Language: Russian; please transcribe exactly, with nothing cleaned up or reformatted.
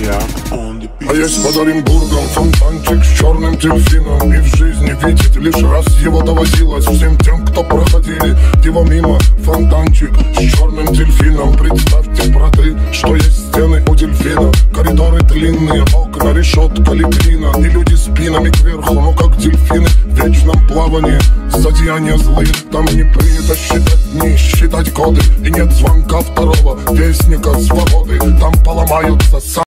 я. А есть под Оренбургом фонтанчик с черным дельфином. И в жизни видеть лишь раз его доводилось всем тем, кто проходили его мимо. Фонтанчик с черным дельфином. Представьте, браты, что есть стены у дельфина. Коридоры длинные, окна, решетка, литрина. И люди спинами кверху, ну как дельфины в вечном плавании. Зодеяния злые, там не принято считать дни, считать годы. И нет звонка второго вестника свободы. Там поломаются сами.